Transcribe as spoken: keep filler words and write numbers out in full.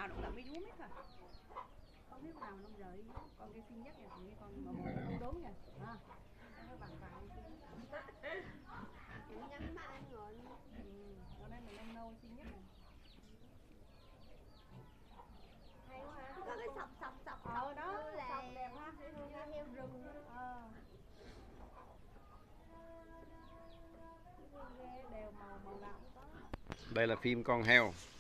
nào nó cũng là mấy đuống hết à. Con biết nào nó rời con kia xinh nhất nha, còn cái con mà mồi không đúng nha. À, nó vàng vàng kia. Cũng nhắn mà ăn ngon. Ừ, con này mình đang nâu xinh nhất này. Hay quá ha. Có cái sọc sọc sọc Ờ đó, như là sọc đẹp ha, dễ thương như ha. heo rừng. Ờ. Ghê, đều màu màu nào cũng có. Đây là phim con heo.